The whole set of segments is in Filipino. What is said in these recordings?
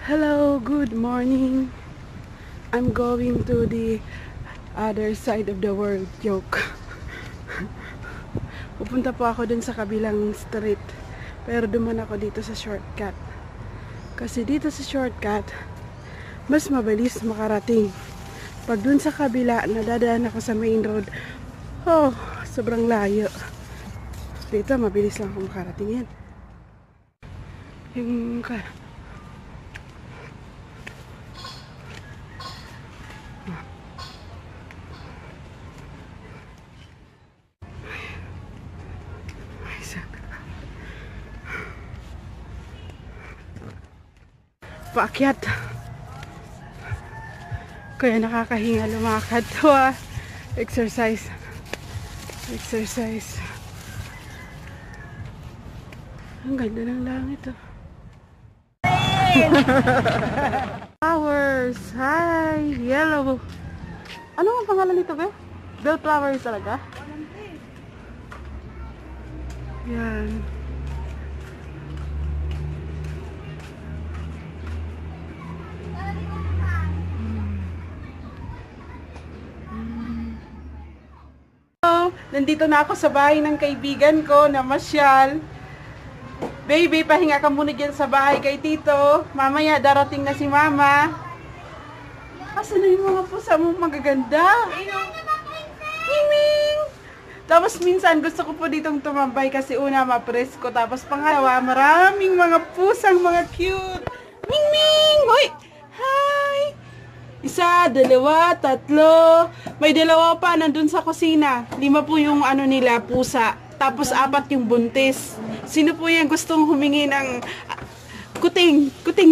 Hello, good morning. I'm going to the other side of the world. Joke. Pupunta po ako dun sa kabilang street. Pero duman ako dito sa shortcut. Kasi dito sa shortcut, mas mabilis makarating. Pag dun sa kabila, nadadaan ako sa main road. Oh, sobrang layo. Dito, mabilis lang ako makarating yan. Yung paakyat. Kaya nakakahinga lumakad. Tawa. Exercise. Ang ganda ng langit oh. Flowers. Hi. Yellow. Ano ang pangalan nito ba? Bell flowers talaga? Yan. Nandito na ako sa bahay ng kaibigan ko na masyal. Baby, pahinga ka muna dyan sa bahay kay Tito. Mamaya darating na si Mama. Asan na yung mga pusa mo magaganda? Miming! Tapos minsan gusto ko po ditong tumambay kasi una mapresko. Tapos pangalawa, maraming mga pusang mga cute. Mingming! Hoy! Hi! Isa, dalawa, tatlo. May dalawa pa nandun sa kusina. 5 po yung ano nila, pusa. Tapos 4 yung buntis. Sino po yung gustong humingi ng kuting?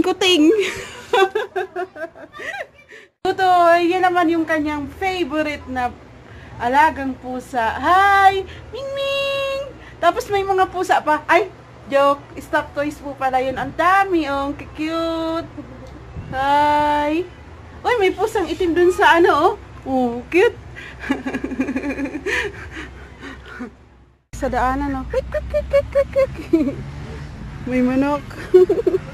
Tuto, yan naman yung kanyang favorite na alagang pusa. Hi! Mingming! Tapos may mga pusa pa. Ay, joke. Stop toys po pala yun. Ang dami, oh. Cute. Hi! Uy, may pusang itim dun sa ano, oh. Oh, cute. Sa daanan, oh. May manok.